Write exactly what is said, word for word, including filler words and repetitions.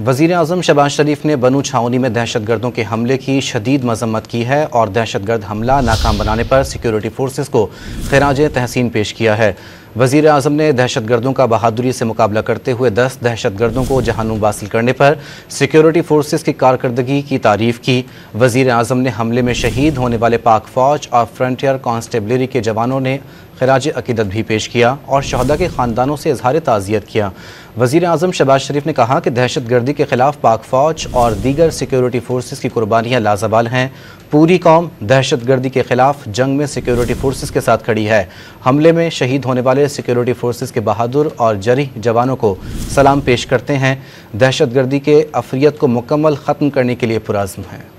वज़ीर आज़म शहबाज शरीफ ने बनू छावनी में दहशतगर्दों के हमले की शदीद मजम्मत की है और दहशतगर्द हमला नाकाम बनाने पर सिक्योरिटी फोर्सेस को खिराज तहसीन पेश किया है। वज़ीर आज़म ने दहशतगर्दों का बहादुरी से मुकाबला करते हुए दस दहशतगर्दों को जहानुम हासिल करने पर सिक्योरिटी फोर्सेस की कारकर्दगी की तारीफ़ की। वज़ीर आज़म ने हमले में शहीद होने वाले पाक फ़ौज और फ्रंटियर कांस्टेबलरी के जवानों ने खिराज अकीदत भी पेश किया और शहदा के ख़ानदानों से इज़हार ताज़ियत किया। वज़ीर आज़म शहबाज शरीफ ने कहा कि दहशत गर्दी के ख़िलाफ़ पाक फ़ौज और दीगर सिक्योरिटी फोर्सेस की कुर्बानियाँ लाज़वाल हैं। पूरी कौम दहशत गर्दी के ख़िलाफ़ जंग में सिक्योरिटी फोर्सेस के साथ खड़ी है। हमले में शहीद होने वाले सिक्योरिटी फोर्सेस के बहादुर और जरीह जवानों को सलाम पेश करते हैं। दहशत गर्दी के अफरियत को मुकम्मल ख़त्म करने के लिए पुरज़्म हैं।